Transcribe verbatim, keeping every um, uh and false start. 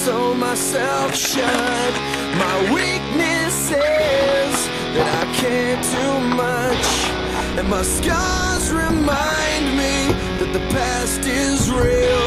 told myself shut. My weakness is that I can't do much, and my scars remind me that the past is real.